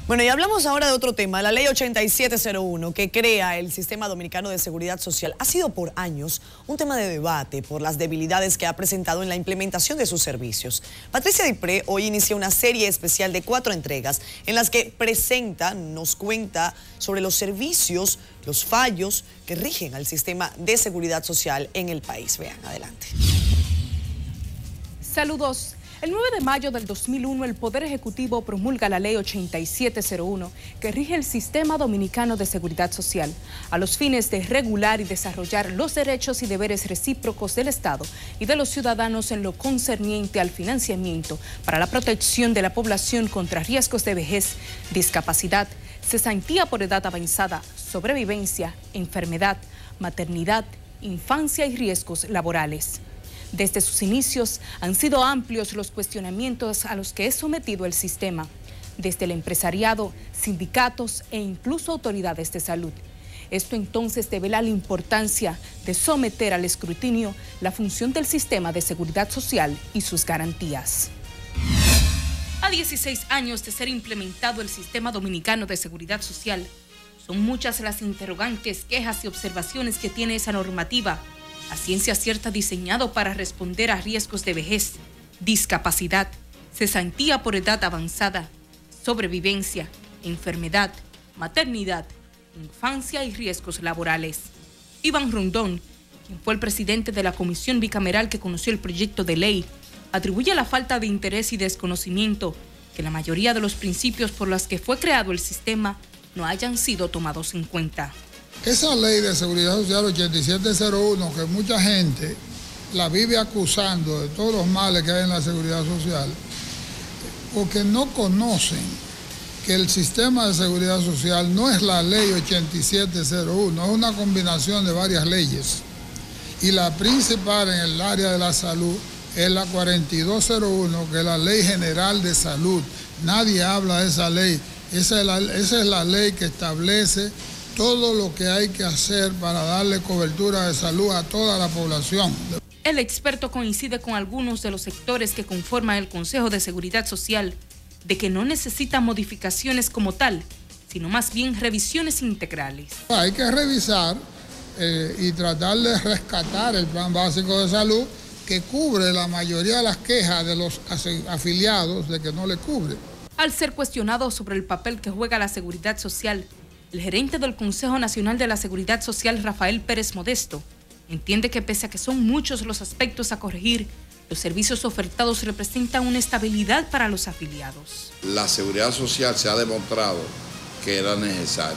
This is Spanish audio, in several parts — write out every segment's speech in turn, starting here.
Bueno, y hablamos ahora de otro tema, la ley 8701, que crea el Sistema Dominicano de Seguridad Social. Ha sido por años un tema de debate por las debilidades que ha presentado en la implementación de sus servicios. Patricia Dipré hoy inicia una serie especial de 4 entregas en las que nos cuenta sobre los servicios, los fallos que rigen al sistema de seguridad social en el país. Vean, adelante. Saludos. El 9 de mayo del 2001, el Poder Ejecutivo promulga la Ley 8701, que rige el Sistema Dominicano de Seguridad Social, a los fines de regular y desarrollar los derechos y deberes recíprocos del Estado y de los ciudadanos en lo concerniente al financiamiento para la protección de la población contra riesgos de vejez, discapacidad, cesantía por edad avanzada, sobrevivencia, enfermedad, maternidad, infancia y riesgos laborales. Desde sus inicios han sido amplios los cuestionamientos a los que es sometido el sistema, desde el empresariado, sindicatos e incluso autoridades de salud. Esto entonces devela la importancia de someter al escrutinio la función del sistema de seguridad social y sus garantías. A 16 años de ser implementado el Sistema Dominicano de Seguridad Social, son muchas las interrogantes, quejas y observaciones que tiene esa normativa, a ciencia cierta diseñado para responder a riesgos de vejez, discapacidad, cesantía por edad avanzada, sobrevivencia, enfermedad, maternidad, infancia y riesgos laborales. Iván Rondón, quien fue el presidente de la comisión bicameral que conoció el proyecto de ley, atribuye a la falta de interés y desconocimiento que la mayoría de los principios por los que fue creado el sistema no hayan sido tomados en cuenta. Esa ley de seguridad social 8701, que mucha gente la vive acusando de todos los males que hay en la seguridad social, porque no conocen que el sistema de seguridad social no es la ley 8701, es una combinación de varias leyes. Y la principal en el área de la salud es la 4201, que es la Ley General de Salud. Nadie habla de esa ley. Esa es la ley que establece todo lo que hay que hacer para darle cobertura de salud a toda la población. El experto coincide con algunos de los sectores que conforman el Consejo de Seguridad Social de que no necesita modificaciones como tal, sino más bien revisiones integrales. Hay que revisar y tratar de rescatar el Plan Básico de Salud, que cubre la mayoría de las quejas de los afiliados de que no le cubre. Al ser cuestionado sobre el papel que juega la seguridad social, el gerente del Consejo Nacional de la Seguridad Social, Rafael Pérez Modesto, entiende que pese a que son muchos los aspectos a corregir, los servicios ofertados representan una estabilidad para los afiliados. La seguridad social se ha demostrado que era necesaria,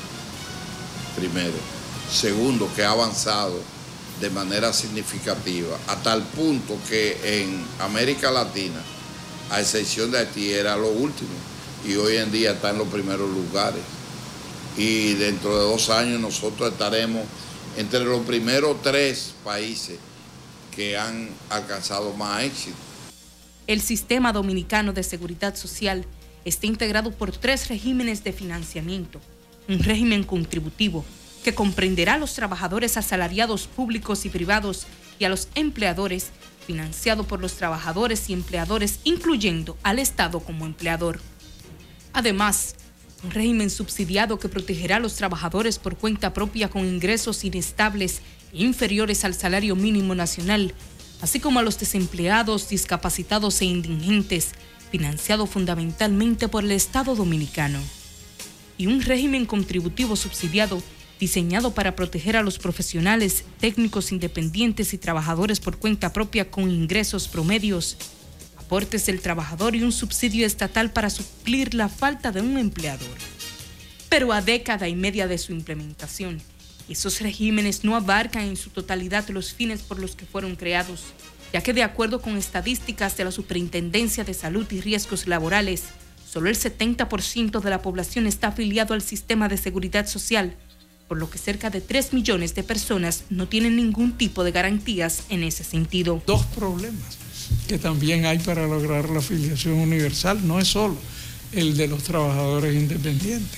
primero. Segundo, que ha avanzado de manera significativa, a tal punto que en América Latina, a excepción de Haití, era lo último, y hoy en día está en los primeros lugares. Y dentro de 2 años nosotros estaremos entre los primeros 3 países que han alcanzado más éxito. El Sistema Dominicano de Seguridad Social está integrado por 3 regímenes de financiamiento. Un régimen contributivo que comprenderá a los trabajadores asalariados públicos y privados y a los empleadores, financiado por los trabajadores y empleadores, incluyendo al Estado como empleador. Además, un régimen subsidiado que protegerá a los trabajadores por cuenta propia con ingresos inestables e inferiores al salario mínimo nacional, así como a los desempleados, discapacitados e indigentes, financiado fundamentalmente por el Estado dominicano. Y un régimen contributivo subsidiado diseñado para proteger a los profesionales, técnicos independientes y trabajadores por cuenta propia con ingresos promedios, aportes del trabajador y un subsidio estatal para suplir la falta de un empleador. Pero a década y media de su implementación, esos regímenes no abarcan en su totalidad los fines por los que fueron creados, ya que de acuerdo con estadísticas de la Superintendencia de Salud y Riesgos Laborales, solo el 70% de la población está afiliado al sistema de seguridad social, por lo que cerca de 3 millones de personas no tienen ningún tipo de garantías en ese sentido. 2 problemas que también hay para lograr la afiliación universal, no es solo el de los trabajadores independientes.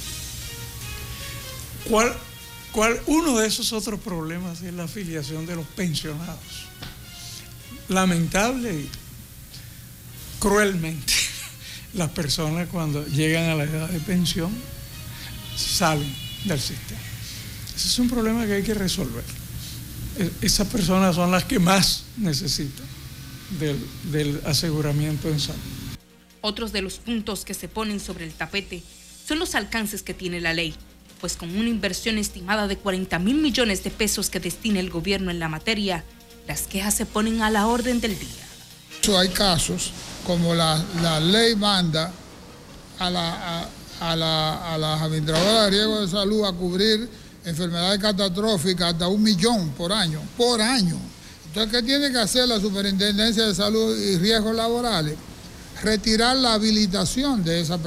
Uno de esos otros problemas es la afiliación de los pensionados. Lamentable y cruelmente, las personas cuando llegan a la edad de pensión salen del sistema. Ese es un problema que hay que resolver. Esas personas son las que más necesitan del aseguramiento en salud. Otros de los puntos que se ponen sobre el tapete son los alcances que tiene la ley, pues con una inversión estimada de 40.000 millones de pesos que destina el gobierno en la materia, las quejas se ponen a la orden del día. Hay casos como la ley manda a las administradoras de riesgo de salud a cubrir enfermedades catastróficas hasta 1 millón por año. Entonces, ¿qué tiene que hacer la Superintendencia de Salud y Riesgos Laborales? Retirar la habilitación de esa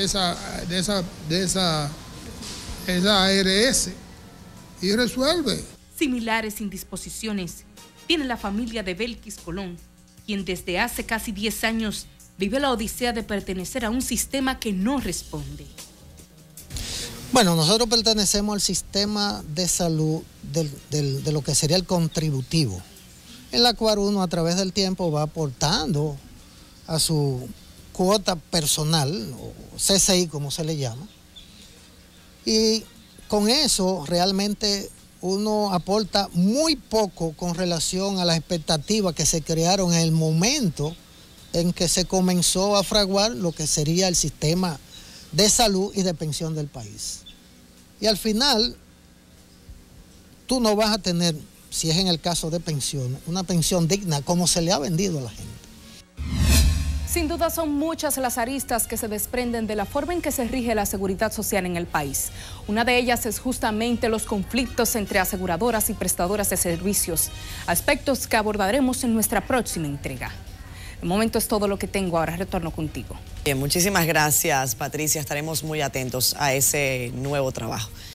ARS y resuelve. Similares indisposiciones tiene la familia de Belkis Colón, quien desde hace casi 10 años vive la odisea de pertenecer a un sistema que no responde. Bueno, nosotros pertenecemos al sistema de salud de lo que sería el contributivo, en la cual uno a través del tiempo va aportando a su cuota personal, o CCI como se le llama, y con eso realmente uno aporta muy poco con relación a las expectativas que se crearon en el momento en que se comenzó a fraguar lo que sería el sistema de salud y de pensión del país. Y al final, tú no vas a tener, si es en el caso de pensión, una pensión digna como se le ha vendido a la gente. Sin duda son muchas las aristas que se desprenden de la forma en que se rige la seguridad social en el país. Una de ellas es justamente los conflictos entre aseguradoras y prestadoras de servicios, aspectos que abordaremos en nuestra próxima entrega. De momento es todo lo que tengo, ahora retorno contigo. Bien, muchísimas gracias, Patricia. Estaremos muy atentos a ese nuevo trabajo.